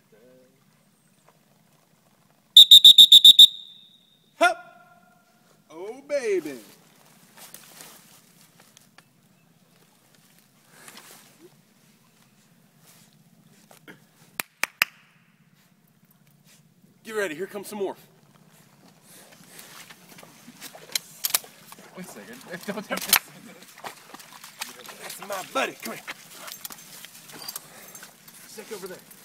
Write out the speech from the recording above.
Hup! Oh, baby. Get ready, here comes some more. Wait a second. Don't That's my buddy. Come here. Stick over there.